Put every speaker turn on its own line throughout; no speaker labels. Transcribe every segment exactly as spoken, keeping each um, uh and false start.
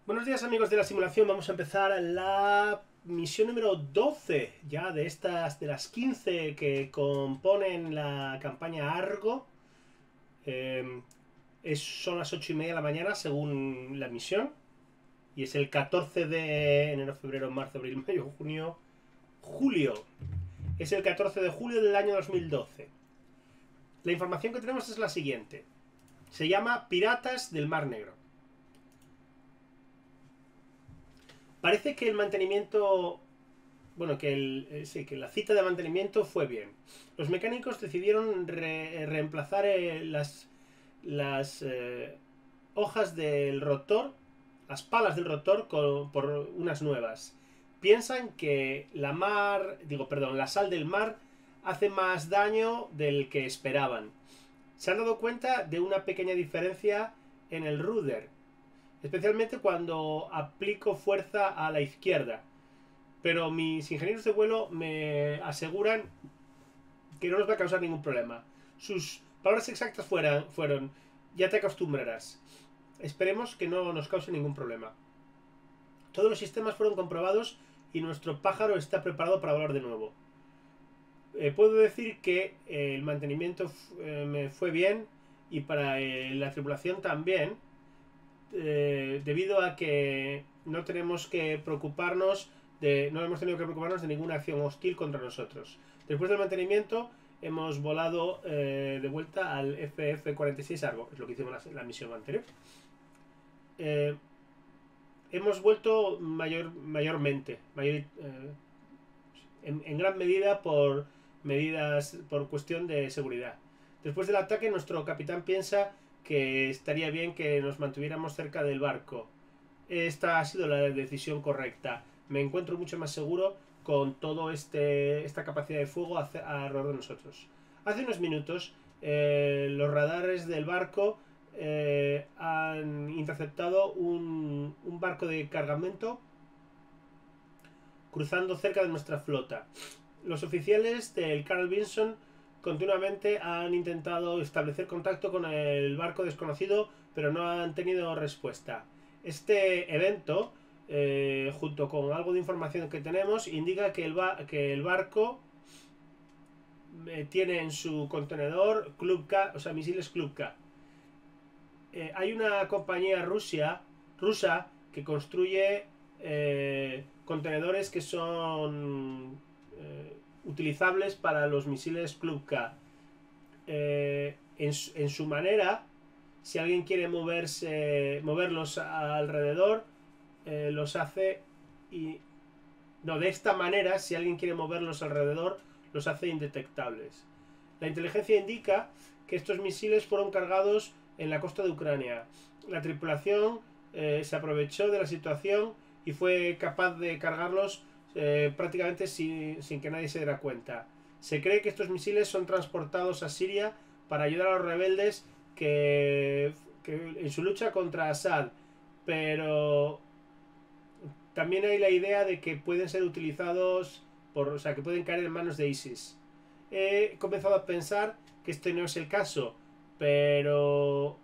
Buenos días, amigos de la simulación. Vamos a empezar la misión número doce ya de estas de las quince que componen la campaña Argo. Eh, es, son las ocho y media de la mañana según la misión. Y es el catorce de enero, febrero, marzo, abril, mayo, junio, julio. Es el catorce de julio del año dos mil doce. La información que tenemos es la siguiente. Se llama Piratas del Mar Negro. Parece que el mantenimiento... Bueno, que, el, eh, sí, que la cita de mantenimiento fue bien. Los mecánicos decidieron re, reemplazar eh, las, las eh, hojas del rotor, las palas del rotor, con, por unas nuevas. Piensan que la mar, digo, perdón, la sal del mar hace más daño del que esperaban. Se han dado cuenta de una pequeña diferencia en el rudder, especialmente cuando aplico fuerza a la izquierda. Pero mis ingenieros de vuelo me aseguran que no nos va a causar ningún problema. Sus palabras exactas fueran, fueron: ya te acostumbrarás. Esperemos que no nos cause ningún problema. Todos los sistemas fueron comprobados y nuestro pájaro está preparado para volar de nuevo. Eh, puedo decir que eh, el mantenimiento eh, me fue bien y para eh, la tripulación también. Eh, debido a que no tenemos que preocuparnos de, no hemos tenido que preocuparnos de ninguna acción hostil contra nosotros. Después del mantenimiento hemos volado eh, de vuelta al F F cuarenta y seis Argo, es lo que hicimos en la, la misión anterior. Eh, hemos vuelto mayor, mayormente, mayor, eh, en, en gran medida por medidas, por cuestión de seguridad. Después del ataque, nuestro capitán piensa que estaría bien que nos mantuviéramos cerca del barco. Esta ha sido la decisión correcta. Me encuentro mucho más seguro con toda este, esta capacidad de fuego alrededor de nosotros. Hace unos minutos eh, los radares del barco eh, han interceptado un, un barco de cargamento cruzando cerca de nuestra flota. Los oficiales del Carl Vinson continuamente han intentado establecer contacto con el barco desconocido, pero no han tenido respuesta. Este evento, eh, junto con algo de información que tenemos, indica que el, ba que el barco eh, tiene en su contenedor Club K, o sea, misiles Club K. Eh, hay una compañía rusia, rusa que construye eh, contenedores que son eh, utilizables para los misiles Club K. Eh, en, su, en su manera, si alguien quiere moverse, moverlos alrededor, eh, los hace y no, de esta manera, si alguien quiere moverlos alrededor, los hace indetectables. La inteligencia indica que estos misiles fueron cargados en la costa de Ucrania. La tripulación eh, se aprovechó de la situación y fue capaz de cargarlos eh, prácticamente sin, sin que nadie se diera cuenta. Se cree que estos misiles son transportados a Siria para ayudar a los rebeldes que, que en su lucha contra Assad, pero también hay la idea de que pueden ser utilizados por, o sea, que pueden caer en manos de ISIS. He comenzado a pensar que este no es el caso, pero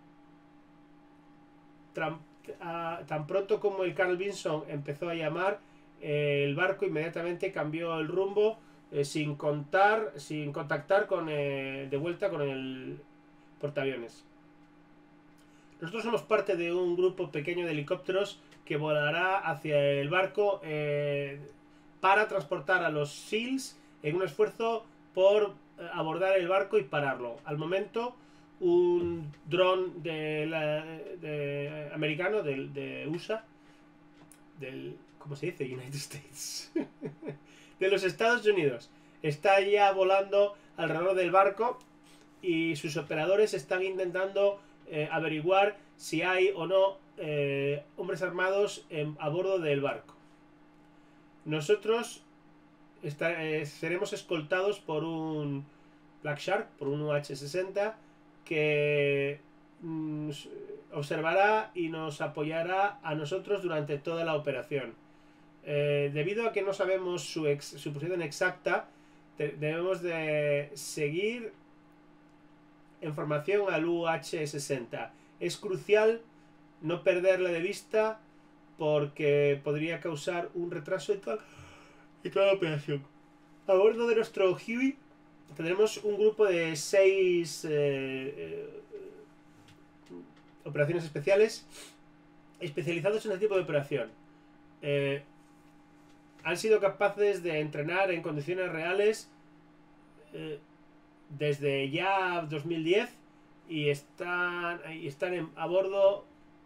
tan, a, tan pronto como el Carl Vinson empezó a llamar, eh, el barco inmediatamente cambió el rumbo eh, sin contar, sin contactar con eh, de vuelta con el portaaviones. Nosotros somos parte de un grupo pequeño de helicópteros que volará hacia el barco eh, para transportar a los SEALs en un esfuerzo por abordar el barco y pararlo. Al momento, un dron de la, de, americano de, de U S A, del, ¿cómo se dice? United States, de los Estados Unidos, está ya volando alrededor del barco y sus operadores están intentando eh, averiguar si hay o no eh, hombres armados en, a bordo del barco. Nosotros está, eh, seremos escoltados por un Black Shark, por un U H sesenta que mm, observará y nos apoyará a nosotros durante toda la operación. Eh, debido a que no sabemos su, ex, su posición exacta, te, debemos de seguir en formación al U H sesenta. Es crucial no perderle de vista porque podría causar un retraso en toda, en toda la operación. A bordo de nuestro Huey tendremos un grupo de seis eh, eh, operaciones especiales especializados en este tipo de operación. Eh, han sido capaces de entrenar en condiciones reales eh, desde ya dos mil diez y están, y están en, a bordo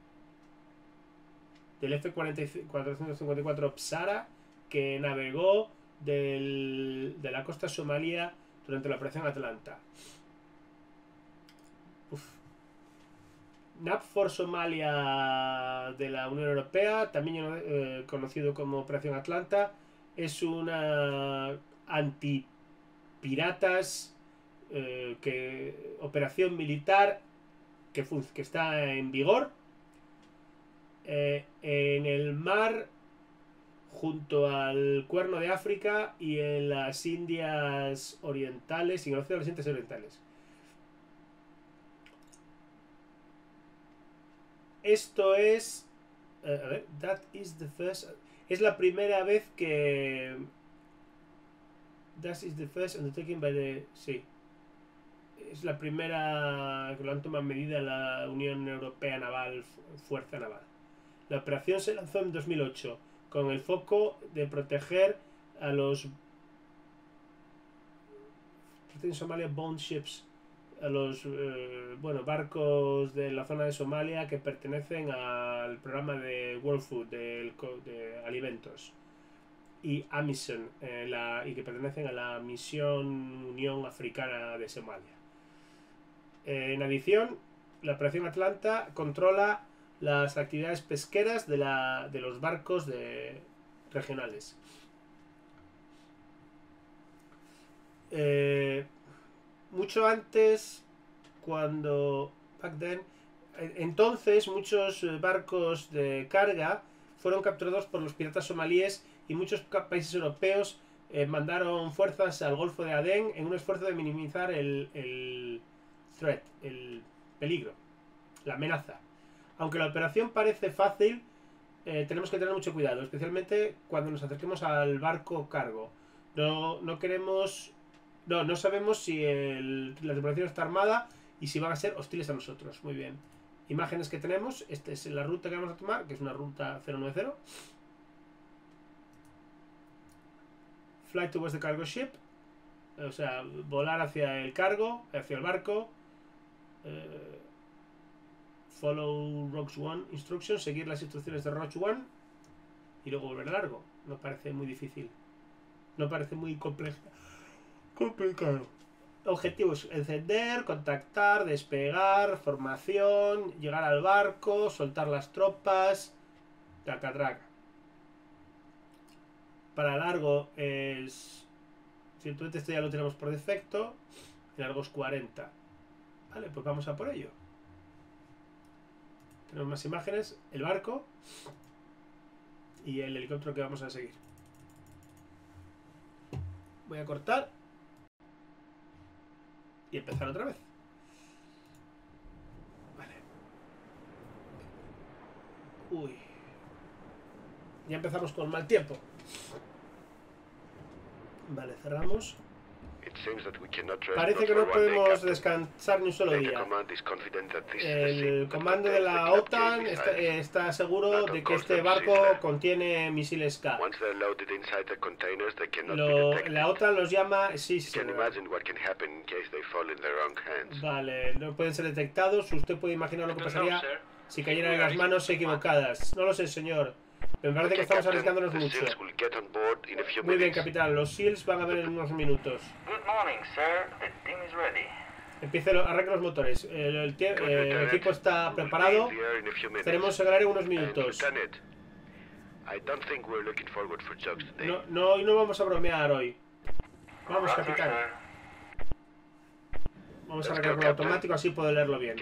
del F cuatrocientos cincuenta y cuatro Psara, que navegó del, de la costa somalía durante la operación Atlanta. Uf. NAVFOR Somalia de la Unión Europea, también eh, conocido como Operación Atlanta, es una antipiratas eh, que operación militar que, que está en vigor eh, en el mar junto al Cuerno de África y en las Indias Orientales y en el Océano de las Indias Orientales. Esto es uh, a ver, that is the first, es la primera vez que that is the first undertaken by the sí es la primera que lo han tomado en medida la Unión Europea Naval, Fuerza Naval. La operación se lanzó en dos mil ocho con el foco de proteger a los en Somalia bound ships, a los eh, bueno, barcos de la zona de Somalia que pertenecen al programa de World Food de, de alimentos y AMISON eh, la, y que pertenecen a la misión Unión Africana de Somalia. Eh, en adición, la operación Atlanta controla las actividades pesqueras de, la, de los barcos de, regionales. Eh, mucho antes, cuando back then, entonces muchos barcos de carga fueron capturados por los piratas somalíes y muchos países europeos eh, mandaron fuerzas al Golfo de Adén en un esfuerzo de minimizar el, el threat, el peligro, la amenaza. Aunque la operación parece fácil, eh, tenemos que tener mucho cuidado, especialmente cuando nos acerquemos al barco cargo. No, no queremos... No, no sabemos si el, la tripulación está armada y si van a ser hostiles a nosotros. Muy bien. Imágenes que tenemos. Esta es la ruta que vamos a tomar, que es una ruta cero nueve cero. Fly towards the cargo ship. O sea, volar hacia el cargo, hacia el barco. Eh, follow Rogue One instructions. Seguir las instrucciones de Rogue One. Y luego volver largo. No parece muy difícil. No parece muy complejo. Complicado. Objetivos: encender, contactar, despegar, formación, llegar al barco, soltar las tropas, traca traca. Para largo es ciertamente esto ya lo tenemos por defecto. Largo es cuarenta. Vale, pues vamos a por ello. Tenemos más imágenes, el barco y el helicóptero que vamos a seguir. Voy a cortar y empezar otra vez. Vale. Uy. Ya empezamos con mal tiempo. Vale, cerramos. Parece que no podemos descansar ni un solo día. El comando de la OTAN está, está seguro de que este barco contiene misiles K. Lo, la OTAN los llama Scissor. Vale, no pueden ser detectados. Usted puede imaginar lo que pasaría si cayeran en las manos equivocadas. No lo sé, señor. Me parece que estamos arriesgándonos mucho. Muy bien, capitán. Los SEALs van a ver en unos minutos. Empiece, arranque los motores. El, el, el, el equipo está preparado. Estaremos en el área en unos minutos. No, no, hoy no vamos a bromear hoy. Vamos, capitán. Vamos a arrancar con automático, así puedo leerlo bien.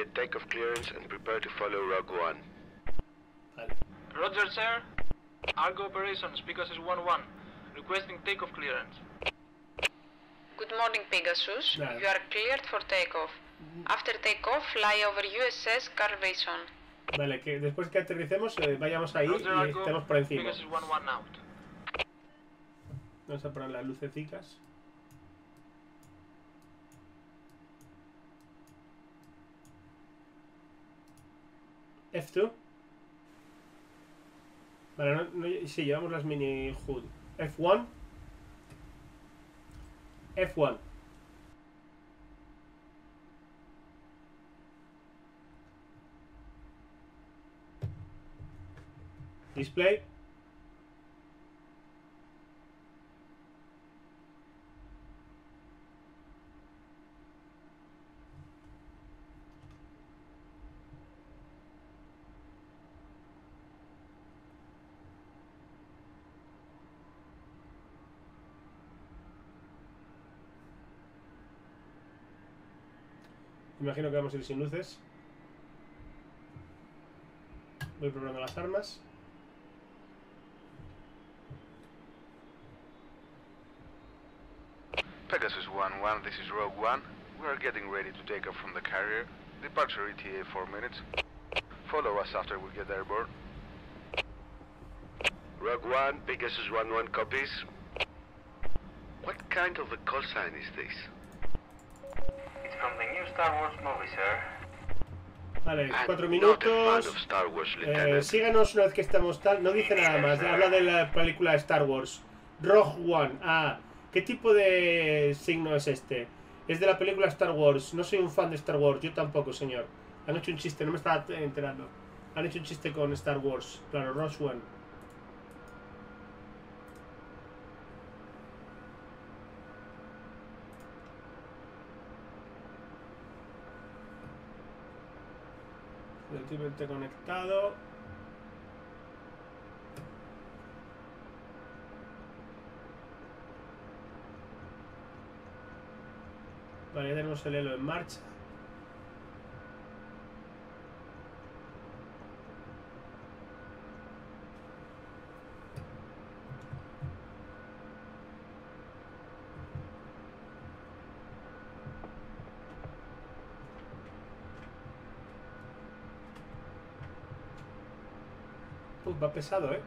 Vale.
Roger, sir. Argo Operations, Pegasus one one. Requesting takeoff clearance.
Good morning, Pegasus.
Vale.
You are cleared for takeoff. After takeoff, fly over U S S Carl Vinson.
Vale, que después que aterricemos eh, vayamos ahí
Roger,
y
Argo.
estemos por encima.
Pegasus one one out.
Vamos a poner las lucecicas. F dos. Vale, no, no, sí, llevamos las mini H U D. F uno. F uno. Display. Imagino que vamos a ir sin luces. Voy probando las armas.
Pegasus one one, this is Rogue One. We are getting ready to take off from the carrier. Departure E T A four minutes. Follow us after we get airborne.
Rogue One, Pegasus one one copies. What kind of a call sign is this?
It's from the new Star Wars movie, sir.
Vale,
I'm
cuatro
not a fan
minutos.
of Star Wars,
Eh,
Lieutenant.
síganos una vez que estamos tal. No dice nada más. Habla de la película de Star Wars. Rogue One. Ah, ¿qué tipo de signo es este? Es de la película Star Wars. No soy un fan de Star Wars. Yo tampoco, señor. Han hecho un chiste. No me estaba enterando. Han hecho un chiste con Star Wars. Claro, Rogue One. Relativamente conectado. Vale, ya tenemos el Elo en marcha. Uf, va pesado, ¿eh?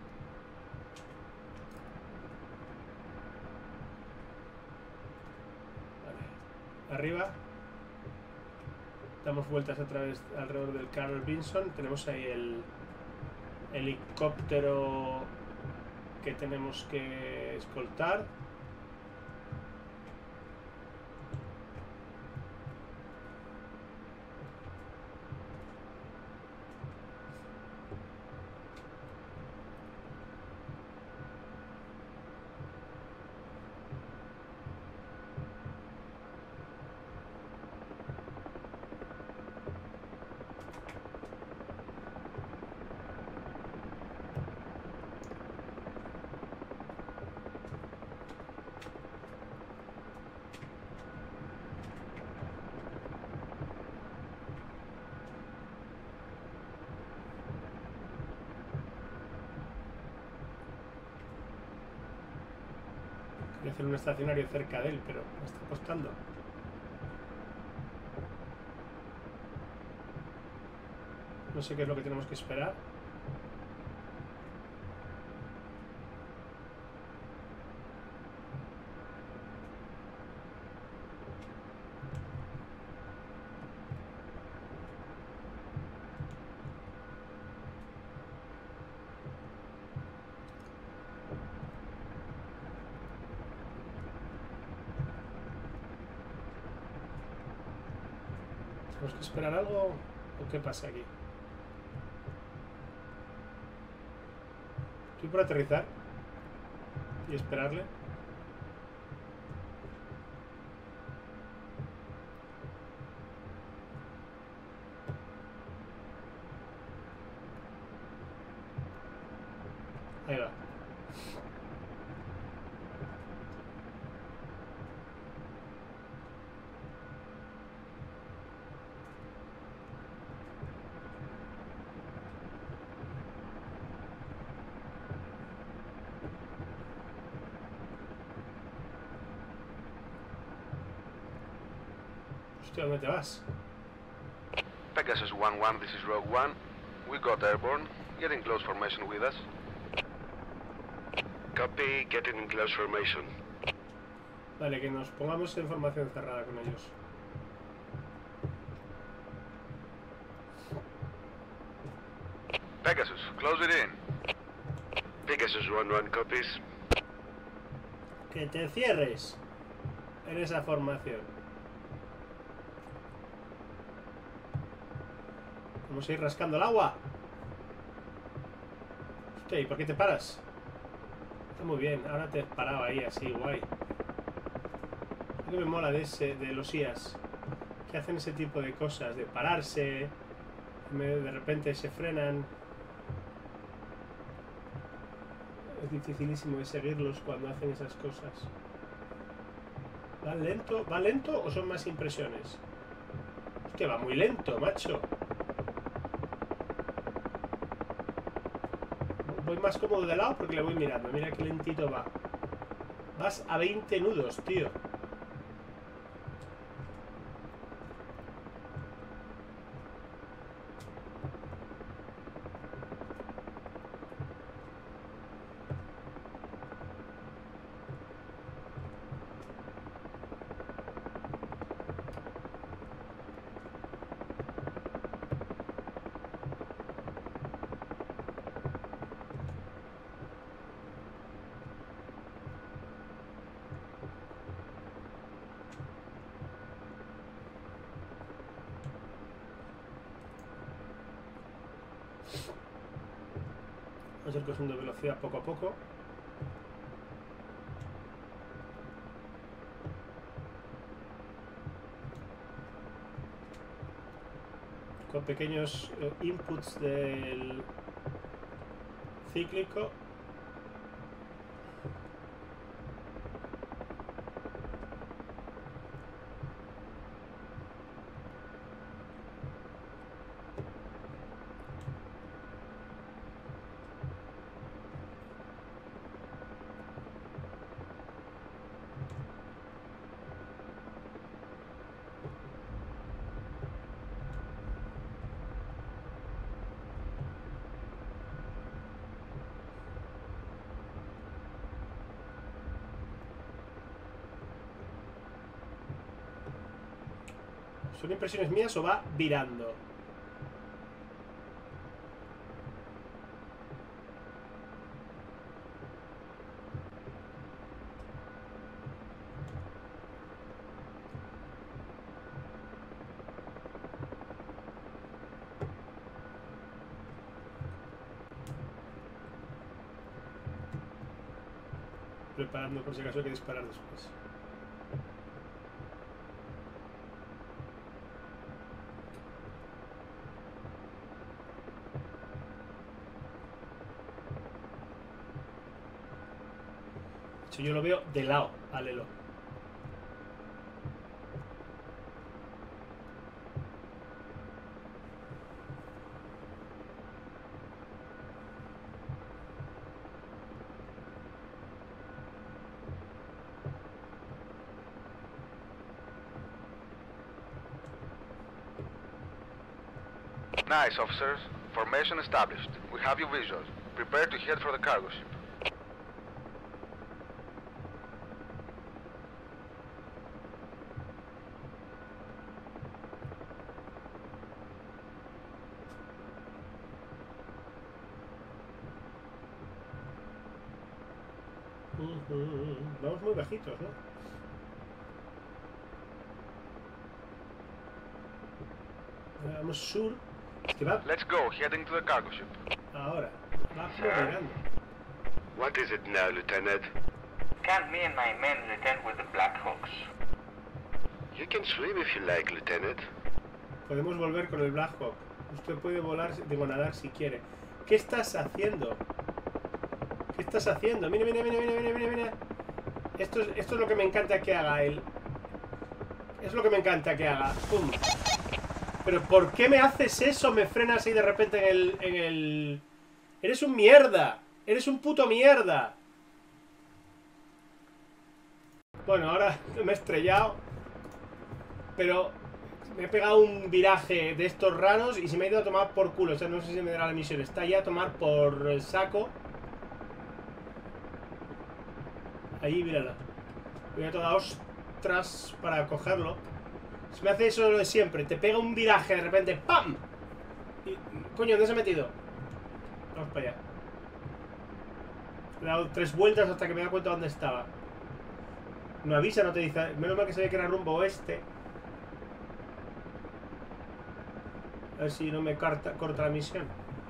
Vale. Arriba. Damos vueltas a través, alrededor del Carl Vinson. Tenemos ahí el helicóptero que tenemos que escoltar. Voy a hacer un estacionario cerca de él, pero me está costando. No sé qué es lo que tenemos que esperar. ¿Tenemos que esperar algo o qué pasa aquí? Estoy por aterrizar y esperarle. Ahí va. Hostia, ¿dónde te vas?
Pegasus one one, this is Rogue One. We got airborne. Get in close formation with us.
Copy, getting in close formation.
Vale, que nos pongamos en formación cerrada con ellos.
Pegasus, close it in.
Pegasus one one copies.
Que te cierres en esa formación. Vamos a ir rascando el agua. Hostia, ¿y por qué te paras? Está muy bien, ahora te has parado ahí así, guay. Lo que me mola de, ese, de los I As, que hacen ese tipo de cosas, de pararse, de repente se frenan. Es dificilísimo de seguirlos cuando hacen esas cosas. ¿Va lento? ¿Va lento o son más impresiones? Hostia, va muy lento, macho. Voy más cómodo de lado porque le voy mirando. Mira qué lentito va. Vas a veinte nudos, tío. Vamos a ir cogiendo velocidad poco a poco. Con pequeños eh, inputs del cíclico. ¿Son impresiones mías o va virando? Preparando por si acaso hay que disparar después. Yo lo veo de lado, alelo.
Nice, officers. Formation established. We have you visual. Prepare to head for the cargo ship.
Vamos muy bajitos, ¿no? Vamos sur. Es que va.
Let's go, heading to the cargo ship.
Ahora. Va mirando.
What is it now, Lieutenant?
Can't me and my men return with the Black Hawks?
You can swim if you like, Lieutenant.
Podemos volver con el Black Hawk. Usted puede volar, digo nadar si quiere. ¿Qué estás haciendo? ¿Qué estás haciendo? Mira, mira, mira, mira, mira, mira, mira. Esto es, esto es lo que me encanta que haga él. Es lo que me encanta que haga. ¡Pum! Pero ¿por qué me haces eso? Me frenas así de repente en el, en el... Eres un mierda. Eres un puto mierda. Bueno, ahora me he estrellado. Pero Me he pegado un viraje de estos raros y se me ha ido a tomar por culo. O sea, no sé si me dará la misión. Está ya a tomar por el saco. Ahí, mírala. Voy a toda ostras para cogerlo. Se me hace eso lo de siempre. Te pega un viraje de repente. ¡Pam! Y, coño, ¿dónde se ha metido? Vamos para allá. Le he dado tres vueltas hasta que me he dado cuenta dónde estaba. No avisa, no te dice. Menos mal que sabía que era rumbo oeste. A ver si no me corta, corta la misión.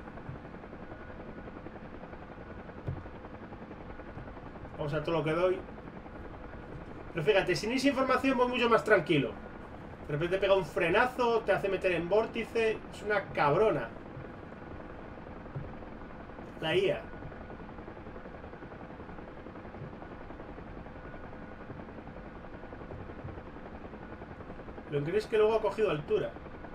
Vamos a todo lo que doy. Pero fíjate, sin esa información voy mucho más tranquilo. De repente pega un frenazo, te hace meter en vórtice. Es una cabrona. La I A. Lo que crees que luego ha cogido altura.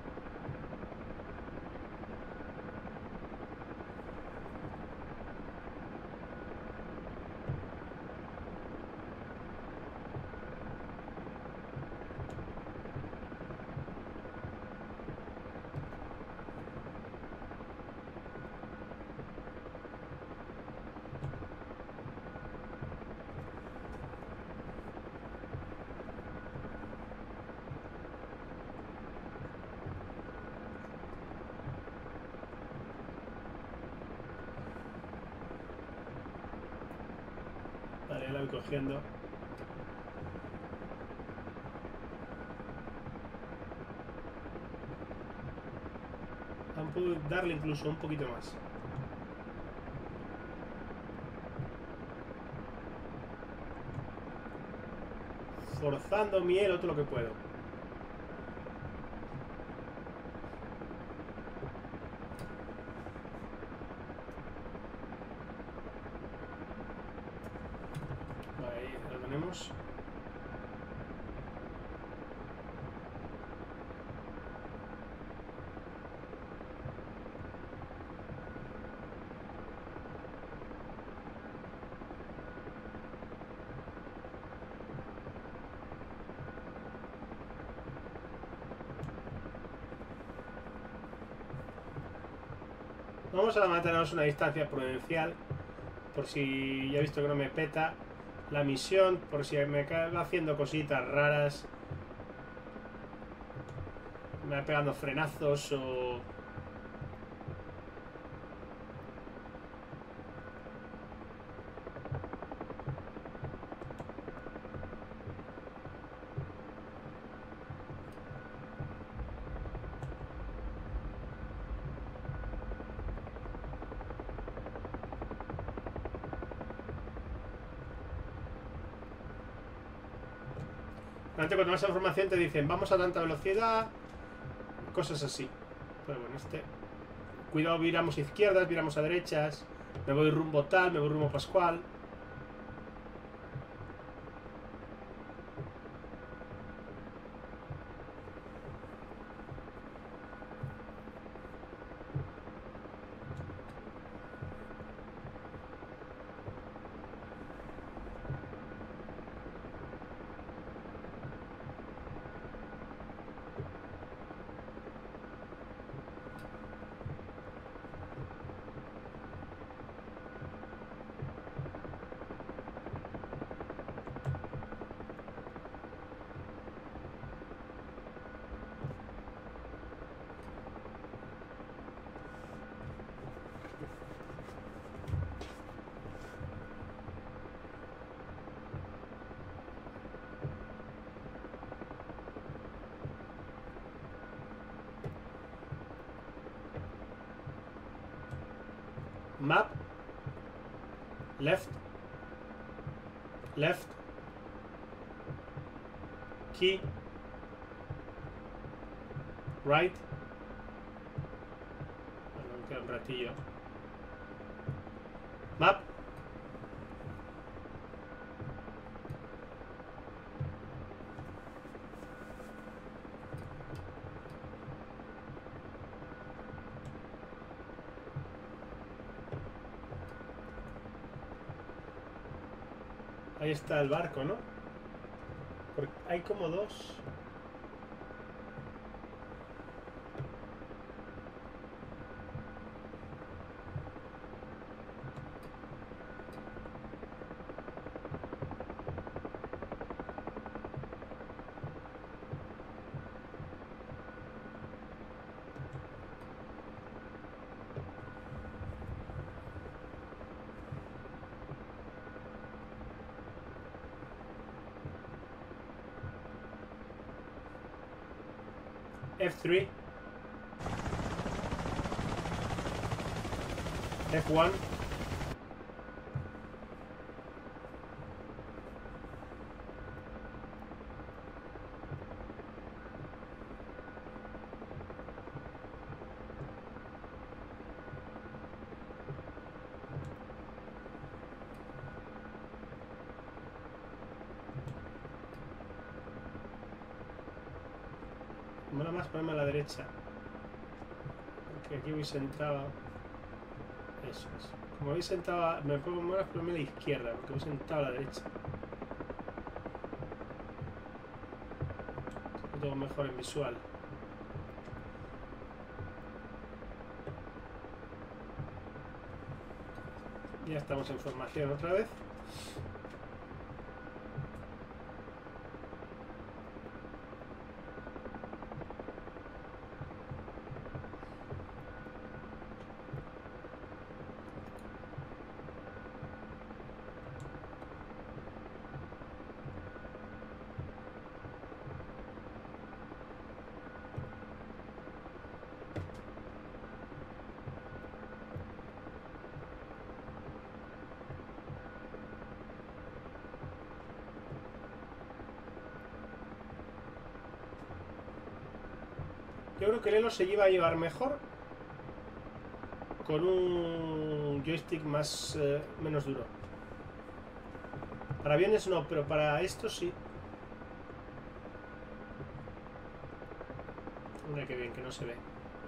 Vale, la voy cogiendo. Aún puedo darle incluso un poquito más. Forzando miel, todo lo que puedo. Vamos a mantenernos una distancia prudencial. Por si ya he visto que no me peta la misión. Por si me acaba haciendo cositas raras. Me va pegando frenazos o... Antes, cuando vas a información te dicen vamos a tanta velocidad, cosas así. Pero bueno, este... Cuidado, viramos a izquierdas, viramos a derechas. Me voy rumbo tal, me voy rumbo Pascual. Map. Left. Left. Key. Right. Bueno, me queda un ratillo. Map. Ahí está el barco, ¿no? Porque hay como dos. F tres. F uno. Mola más ponerme a la derecha. Porque aquí voy sentado. Eso es. Como voy sentado, me pongo más ponerme a la izquierda, porque voy sentado a la derecha. Lo tengo mejor en visual. Ya estamos en formación otra vez. Yo creo que el Elo se iba a llevar mejor con un joystick más eh, menos duro. Para aviones no, pero para esto sí. Mira qué bien que no se ve.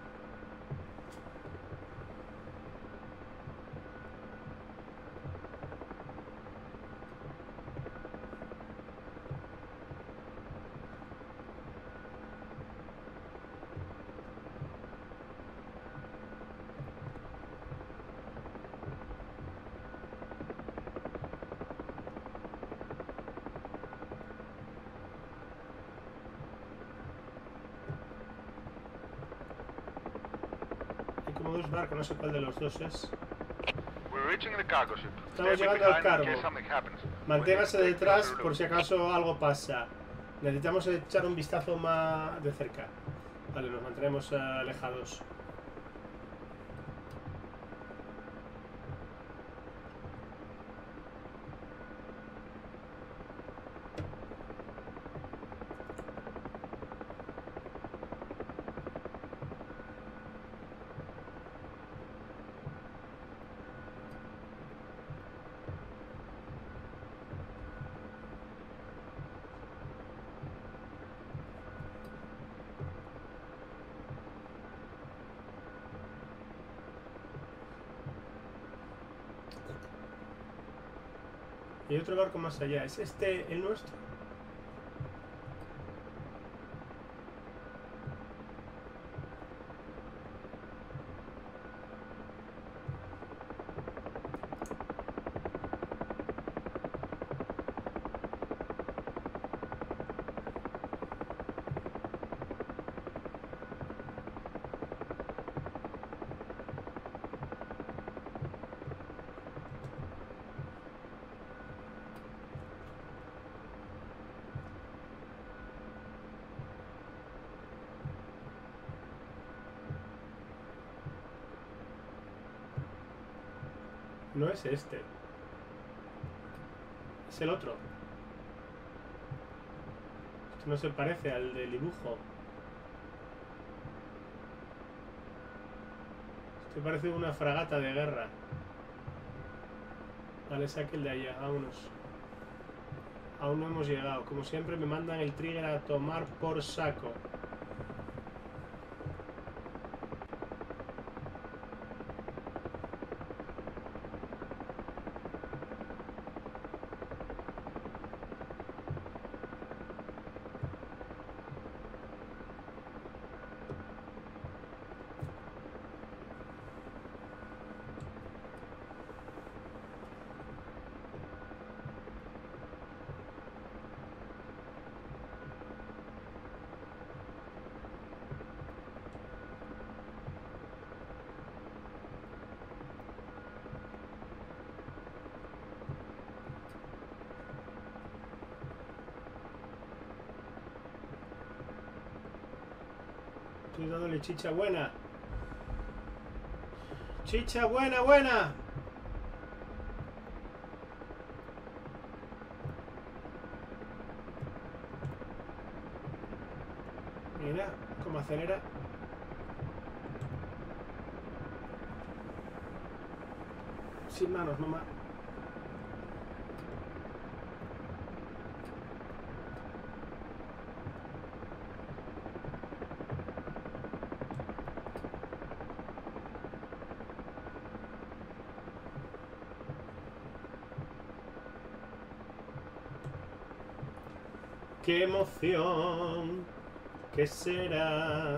Como dos barcos, no sé cuál de los dos es.
We're reaching the cargo ship.
Estamos
Stay
llegando al
behind in
cargo.
case something happens.
Manténgase
We need to take
detrás
closer
por
look.
si acaso algo pasa. Necesitamos echar un vistazo más de cerca. Vale, nos mantenemos uh, alejados. Y hay otro barco más allá. ¿Es este el nuestro? No es este. Es el otro. Esto no se parece al del dibujo. Esto parece una fragata de guerra. Vale, saque el de allá, vámonos. Aún no hemos llegado. Como siempre me mandan el trigger a tomar por saco. Estoy dándole chicha buena. Chicha buena, buena. Mira cómo acelera. Sin manos, mamá. ¡Qué emoción! ¿Qué será?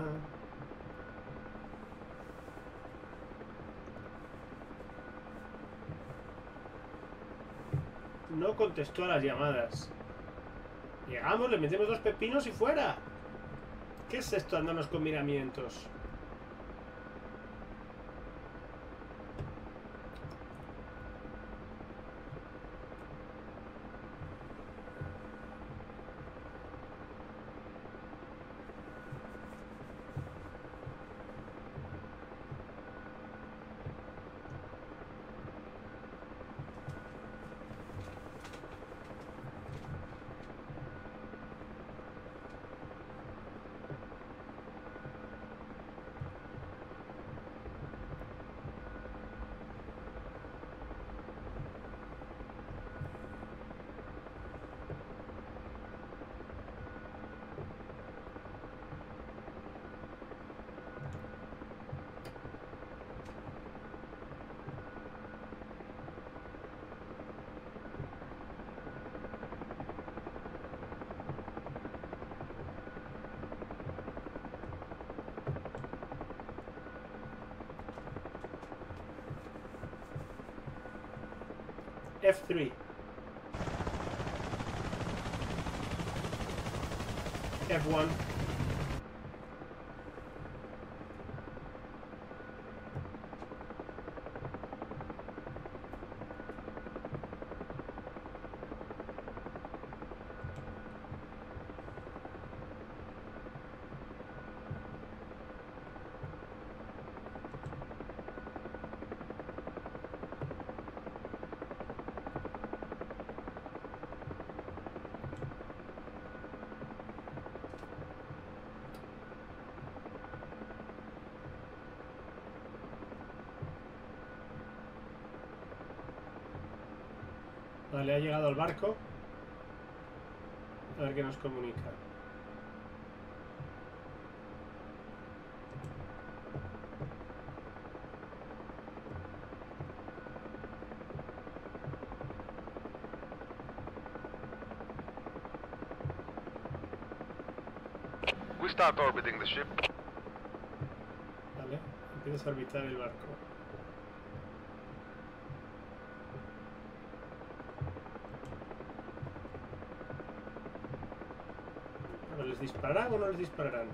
No contestó a las llamadas. Llegamos, le metemos dos pepinos y fuera. ¿Qué es esto, andarnos con miramientos? F tres. F uno. Vale, ha llegado al barco. A ver qué nos comunica.
We start orbiting the ship.
Vale, empiezas a orbitar el barco. ¿Les dispararán o no les dispararán?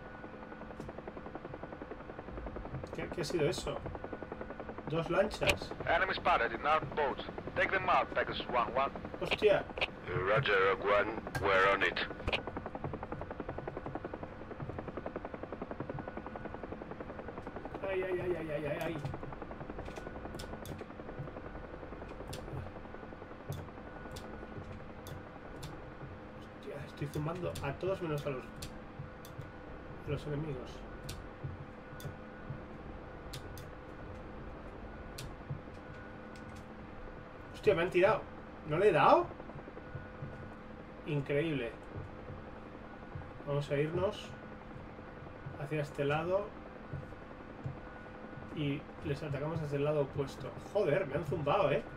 ¿Qué, qué ha sido eso? Dos lanchas.
Enemy spotted in our boat. Take them out, Pegasus one one.
¡Hostia!
Uh, Roger, Rogue One. We're on it.
¡Ay, ay, ay, ay, ay, ay, ay! Hostia, estoy zumbando a todos menos a los, a los enemigos. Hostia, me han tirado. ¿No le he dado? Increíble. Vamos a irnos hacia este lado y les atacamos desde el lado opuesto. Joder, me han zumbado, ¿eh?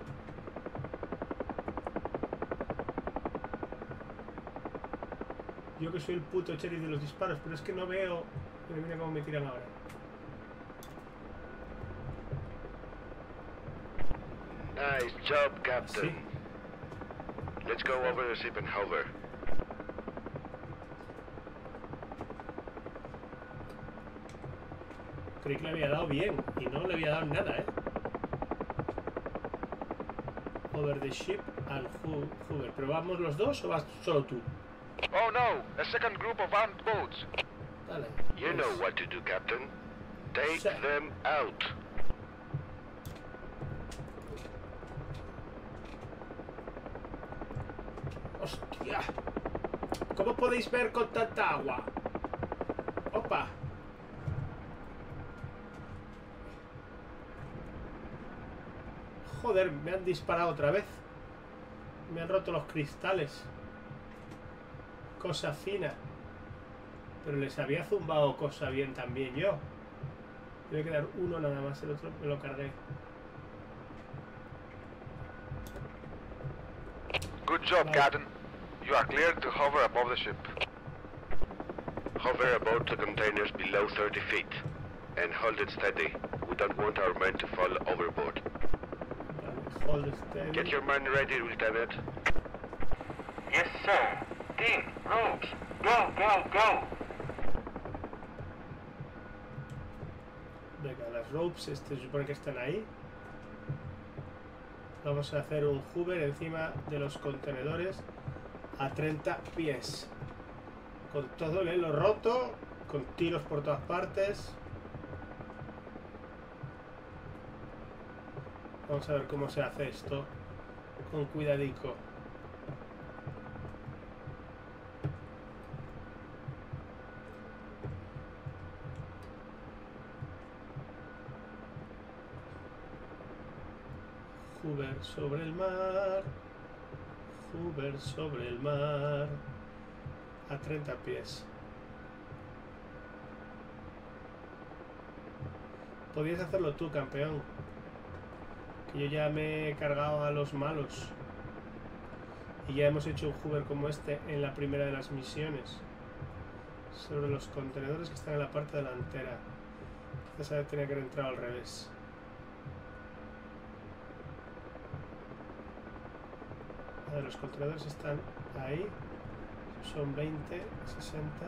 Yo que soy el puto sheriff de los disparos, pero es que no veo... Mira, mira cómo me tiran ahora.
Nice job, Captain.
Sí.
Let's go over the ship and hover.
Creí que le había dado bien y no le había dado nada, ¿eh? Over the ship al Hoover. ¿Pero vamos los dos o vas solo tú?
Oh no, a second group of armed boats.
Vale.
You know what to do, Captain. Take
Sí.
them out.
¡Hostia! ¿Cómo podéis ver con tanta agua? ¡Opa! Joder, me han disparado otra vez. Me han roto los cristales. Cosa fina. Pero les había zumbado cosa bien también yo. Debe quedar uno nada más, el otro me lo cargué.
Good job,
Vale.
Captain. You are cleared to hover above the ship.
Hover about the containers below thirty feet. And hold it steady. We don't want our men to fall overboard.
Vale, hold steady.
Get your men ready, Lieutenant.
Yes, sir. Team, ropes. Go, go, go.
Venga, las ropes, este, se supone que están ahí. Vamos a hacer un hover encima de los contenedores a treinta pies. Con todo el hilo roto, con tiros por todas partes. Vamos a ver cómo se hace esto. Con cuidadico. Hover sobre el mar. Hover sobre el mar. A treinta pies. Podías hacerlo tú, campeón. Que yo ya me he cargado a los malos. Y ya hemos hecho un hover como este en la primera de las misiones. Sobre los contenedores que están en la parte delantera. Quizás tenía que haber entrado al revés. A ver, los contenedores están ahí. Son veinte, sesenta.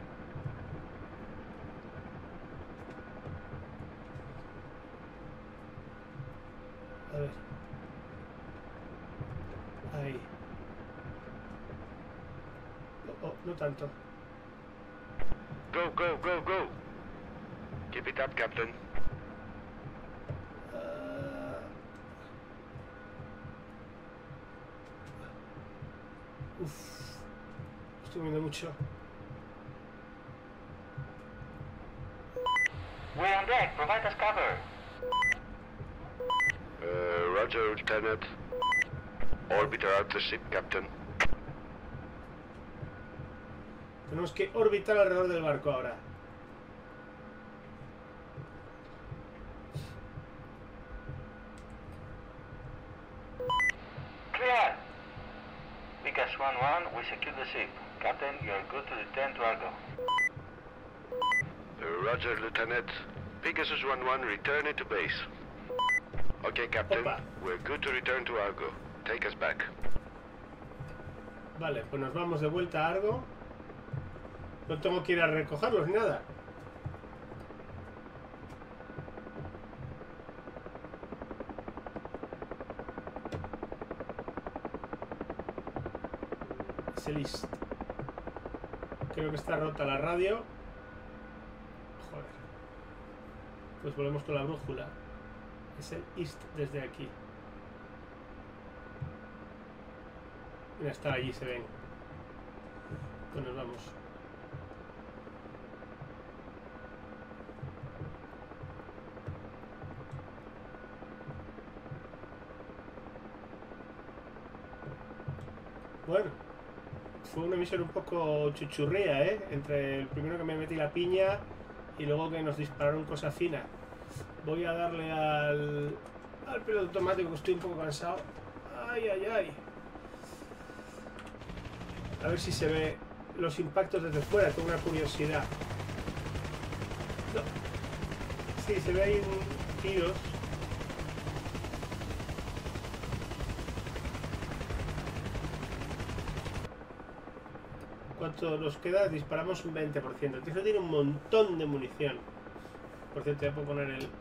A ver. Ahí. Oh, oh, no tanto.
Go, go, go, go. Keep it up, Captain.
Ah. Uf. Estoy viendo mucho.
We're on deck. Provide us cover.
Uh, Roger, Lieutenant. Orbiter out the ship, Captain.
Tenemos que orbitar alrededor del barco ahora.
Clear. Pegasus one one, we secure the ship. Captain, you are good to return to Argo.
Uh, Roger, Lieutenant. Pegasus one one returning to base. Okay, Captain.
Opa.
We're good to return to Argo. Take us back.
Vale, pues nos vamos de vuelta a Argo. No tengo que ir a recogerlos ni nada. Es el East. Creo que está rota la radio. Joder. Pues volvemos con la brújula. Es el East desde aquí. Mira, está allí, se ven. Pues nos vamos. Bueno, fue una misión un poco chuchurría, ¿eh? Entre el primero que me metí la piña y luego que nos dispararon cosa fina. Voy a darle al, al piloto automático, que estoy un poco cansado. Ay, ay, ay. A ver si se ve los impactos desde fuera, tengo una curiosidad. No. Sí, se ve ahí tiros. ¿Cuánto nos queda? Disparamos un veinte por ciento. El tío tiene un montón de munición. Por cierto, ya puedo poner el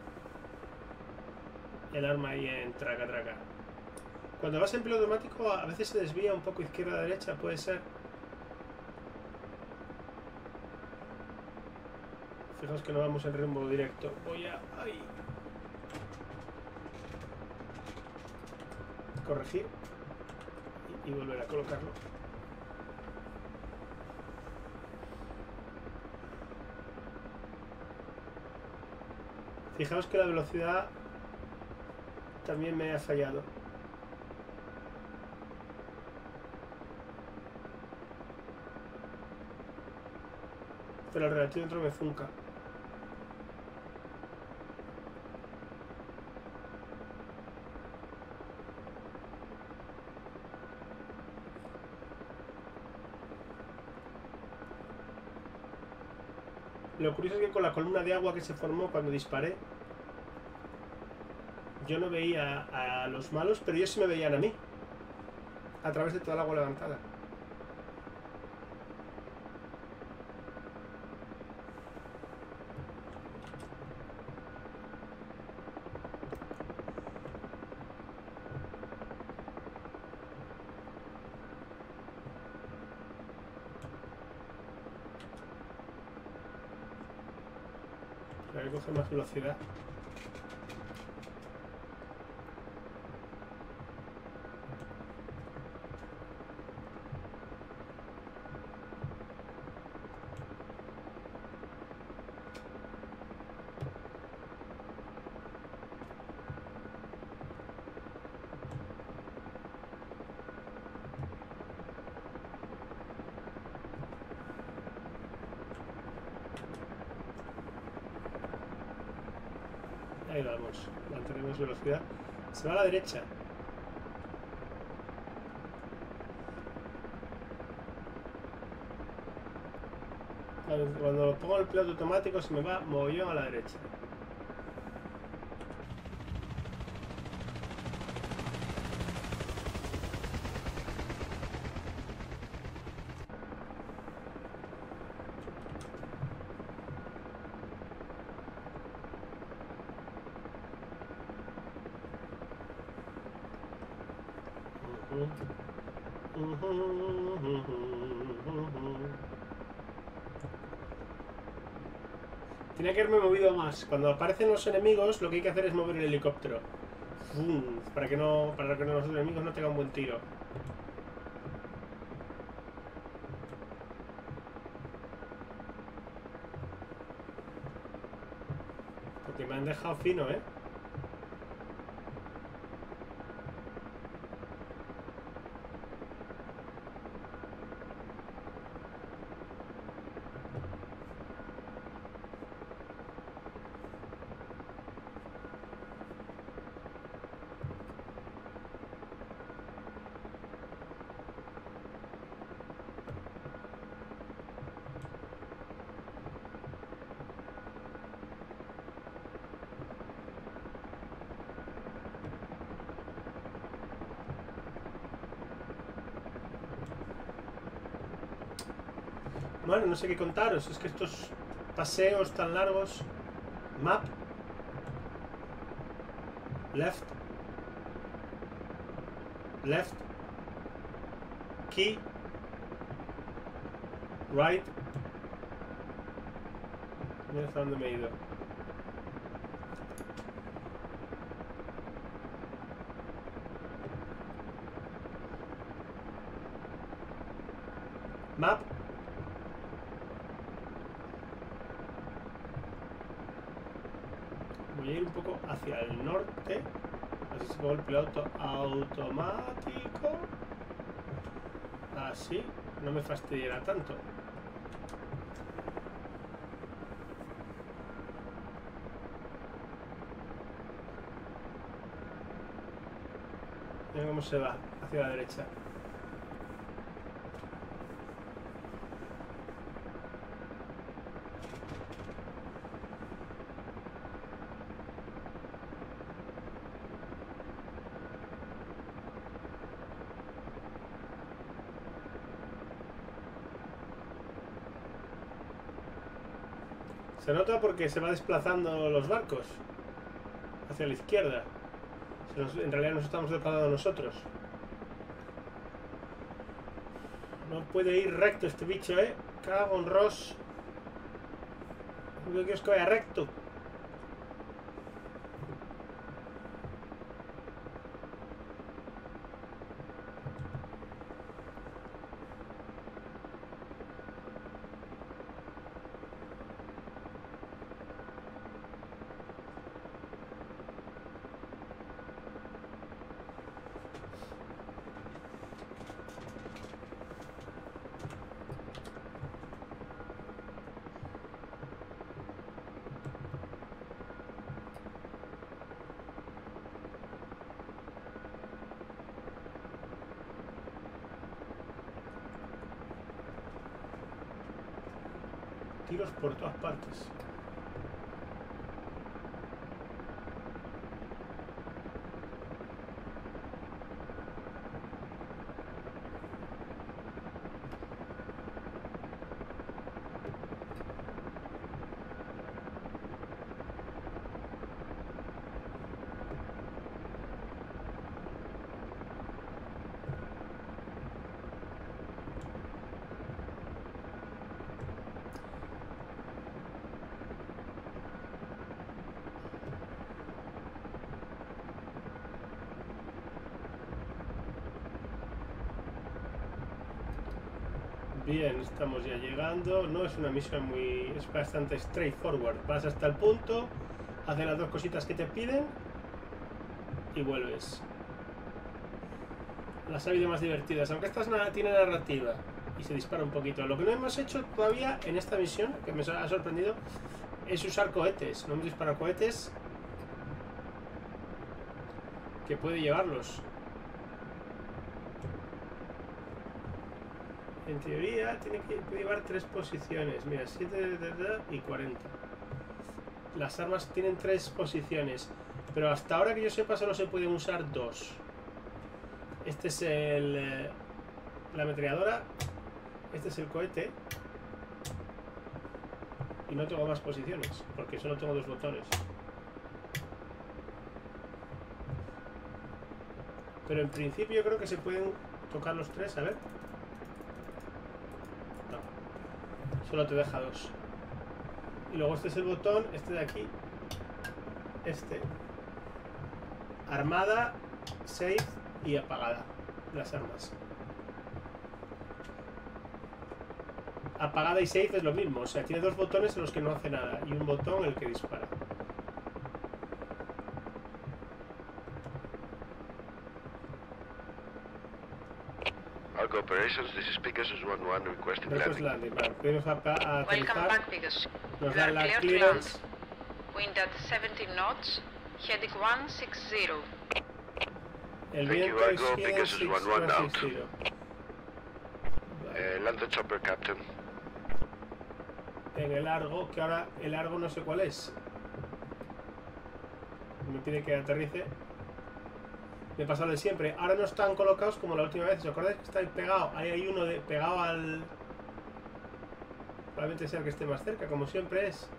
el arma ahí en traca traca. Cuando vas en piloto automático a veces se desvía un poco izquierda a derecha, puede ser. Fijaos que no vamos en rumbo directo. Voy a... ¡Ay! Corregir. Y, y volver a colocarlo. Fijaos que la velocidad también me ha fallado. Pero el relatómetro me funca. Lo curioso es que con la columna de agua que se formó cuando disparé, yo no veía a los malos, pero ellos sí me veían a mí, a través de toda el agua levantada. Voy a coger más velocidad. Ahí vamos, mantenemos velocidad. Se va a la derecha. Cuando pongo el piloto automático se me va mogollón a la derecha. Tenía que haberme movido más. Cuando aparecen los enemigos, lo que hay que hacer es mover el helicóptero. ¡Fum! Para que no, para que los enemigos no tengan buen tiro. Porque me han dejado fino, ¿eh? Bueno, no sé qué contaros, es que estos paseos tan largos... Map. Left. Left. Key. Right. Mira hasta dónde me he ido. Map. Voy a ir un poco hacia el norte. Así se pongo el piloto automático. Así. No me fastidiará tanto. Mira cómo se va hacia la derecha. Se nota porque se va desplazando los barcos hacia la izquierda. Se nos, en realidad nos estamos desplazando nosotros. No puede ir recto este bicho, ¿eh? Cago en Ross. Lo que quiero es que vaya recto. Tiros por todas partes. Bien, estamos ya llegando. No es una misión muy... es bastante straightforward. Vas hasta el punto, haces las dos cositas que te piden y vuelves. Las ha habido más divertidas, aunque esta es una, tiene narrativa y se dispara un poquito. Lo que no hemos hecho todavía en esta misión, que me ha sorprendido, es usar cohetes. No hemos disparado cohetes que puede llevarlos. En teoría tiene que llevar tres posiciones. Mira, siete y cuarenta. Las armas tienen tres posiciones, pero hasta ahora que yo sepa solo se pueden usar dos. Este es el la ametralladora. Este es el cohete. Y no tengo más posiciones, porque solo tengo dos botones. Pero en principio yo creo que se pueden tocar los tres, a ver. Solo te deja dos. Y luego este es el botón, este de aquí. Este. Armada, save y apagada. Las armas. Apagada y save es lo mismo. O sea, tiene dos botones en los que no hace nada. Y un botón en el que dispara.
Argo Operations, this is Pegasus one one requesting
Esto es
landing.
landing. Vale, podemos a, a
Welcome
aterrizar.
back, Pegasus.
Nos
You are
dan la
clear to
clearance.
land. Wind at seventeen knots, heading one sixty.
El
Thank
viento
you,
es
Argo, Pegasus one one out.
sesenta.
Uh, land the chopper, Captain.
En el largo, que ahora el largo no sé cuál es. Me pide que aterrice. Me pasa lo de siempre. Ahora no están colocados como la última vez. ¿Os acordáis que está ahí pegado? Ahí hay uno de, pegado al... Probablemente sea el que esté más cerca, como siempre es.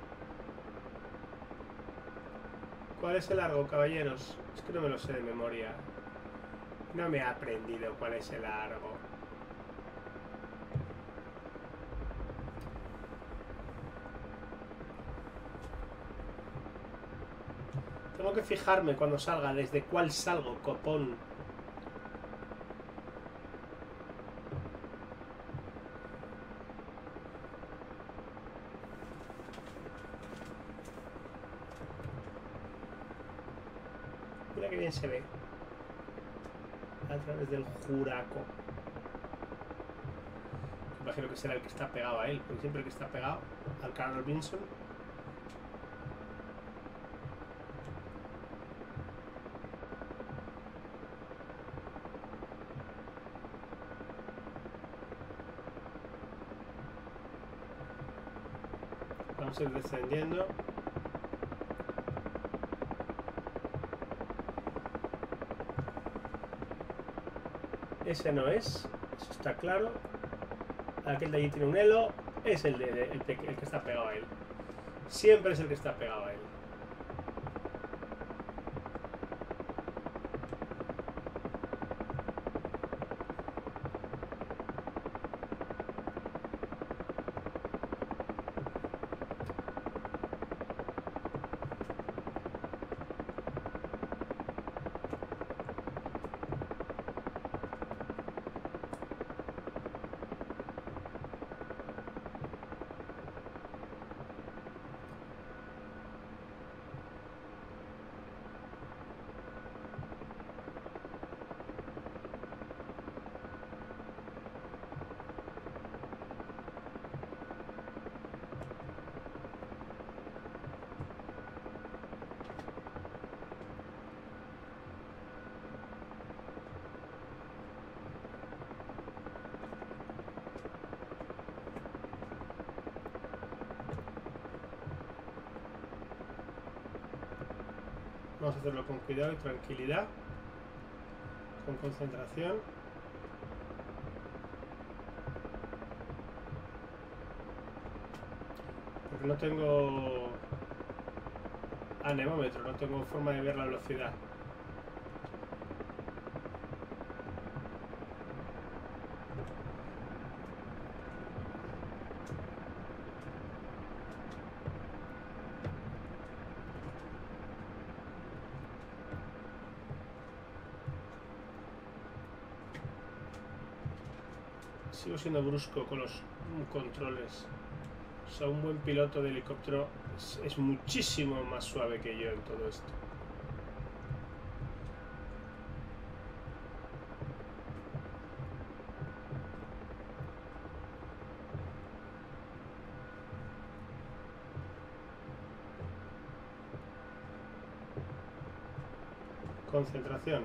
¿Cuál es el largo, caballeros? Es que no me lo sé de memoria. No me he aprendido cuál es el largo. Tengo que fijarme cuando salga desde cuál salgo, copón. Mira que bien se ve. A través del juraco. Imagino que será el que está pegado a él, porque siempre el que está pegado al Carl Vinson. Vamos a ir descendiendo. Ese no es, eso está claro. Aquel de allí tiene un elo, es el, de, el, de, el que está pegado a él. Siempre es el que está pegado a él. Vamos a hacerlo con cuidado y tranquilidad, con concentración. Porque no tengo anemómetro, no tengo forma de ver la velocidad. Sigo siendo brusco con los controles. O sea, un buen piloto de helicóptero es, es muchísimo más suave que yo en todo esto. Concentración.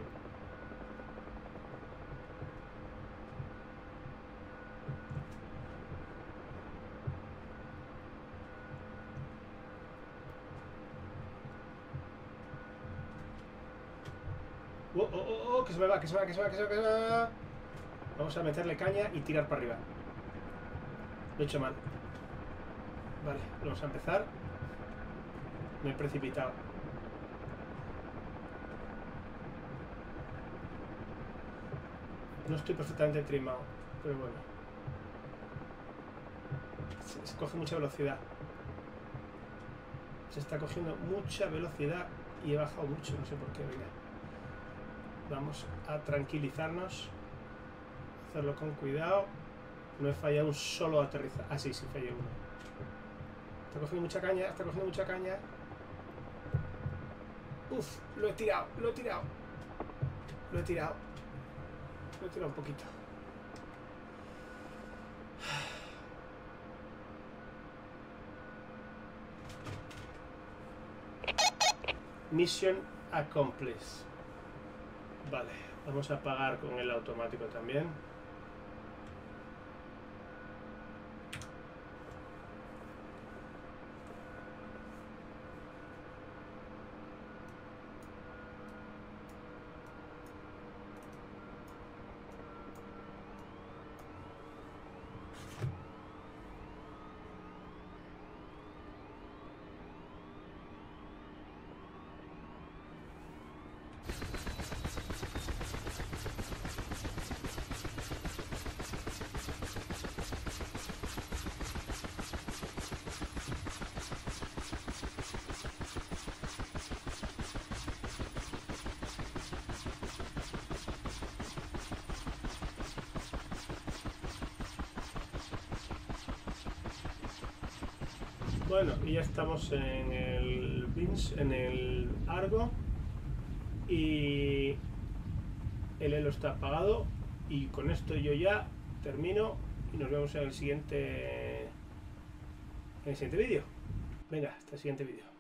Oh, oh, oh, oh, que se me va, que se me va, que se me va, que se me va, que se me va. Vamos a meterle caña y tirar para arriba. Lo he hecho mal. Vale, vamos a empezar. Me he precipitado. No estoy perfectamente trimado, pero bueno. Se, se coge mucha velocidad. Se está cogiendo mucha velocidad y he bajado mucho, no sé por qué, venga. Vamos a tranquilizarnos, hacerlo con cuidado. No he fallado un solo aterrizaje. Ah, sí, sí, fallé uno. Está cogiendo mucha caña, está cogiendo mucha caña. Uf, lo he tirado, lo he tirado. Lo he tirado. Lo he tirado un poquito. Mission accomplished. Vale, vamos a apagar con el automático también. Bueno, y ya estamos en el Vince, en el Argo, y el Elo está apagado, y con esto yo ya termino y nos vemos en el siguiente en el siguiente vídeo. Venga, hasta el siguiente vídeo.